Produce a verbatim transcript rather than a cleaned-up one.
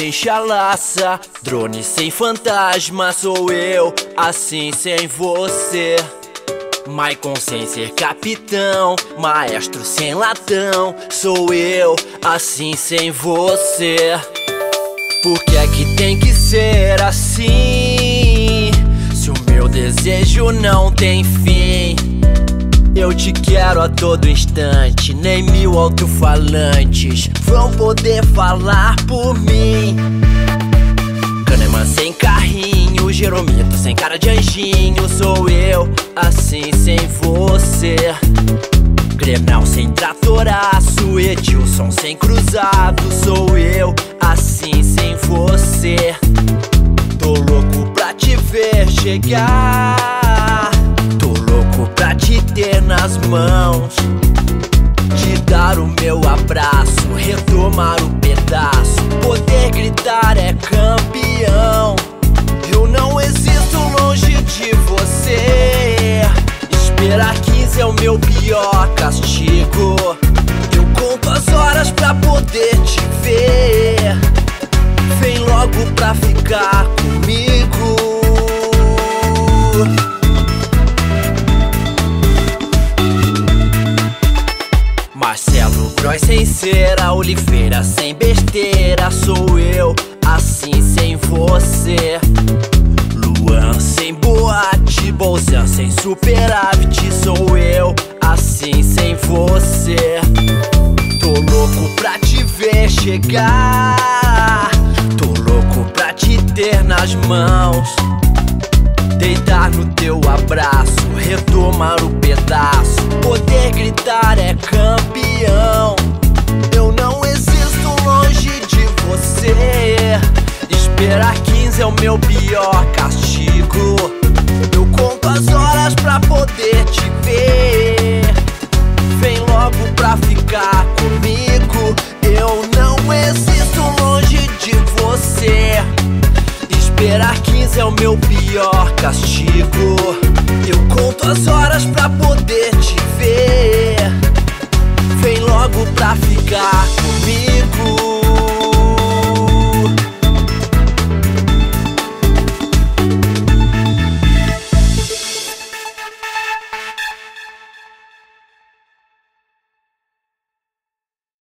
sem chalaça, drone sem fantasma. Sou eu, assim sem você. Maicon sem ser capitão, maestro sem latão. Sou eu, assim sem você. Por que é que tem que ser assim? Se o meu desejo não tem fim. Eu te quero a todo instante, nem mil alto-falantes vão poder falar por mim. Kahneman sem carrinho, Jeromito sem cara de anjinho. Sou eu, assim sem você. Grenal sem tratoraço, Edilson sem cruzado. Sou eu, assim sem você. Tô louco pra te ver chegar, tô louco pra te ter nas mãos, te dar o meu abraço, retomar o pedaço, poder gritar é campeão. Eu não existo longe de você. Esperar quinze é o meu pior castigo. Eu conto as horas pra poder te ver. Vem logo pra ficar comigo. Marcelo Gross sem cera, Oliveira sem besteira. Sou eu, assim sem você. Luan sem boate, Bolzan sem superávit. Sou eu, assim sem você. Tô louco pra te ver chegar, tô louco pra te ter nas mãos, deitar no teu abraço, retomar o pedaço, poder gritar é campeão. Eu não existo longe de você. Esperar quinze é o meu pior castigo. Eu conto as horas pra poder te ver. Vem logo pra ficar comigo. Eu não existo longe de você. Esperar quinze é o meu pior castigo. Eu conto as horas pra poder te ver. Vem logo pra ficar comigo.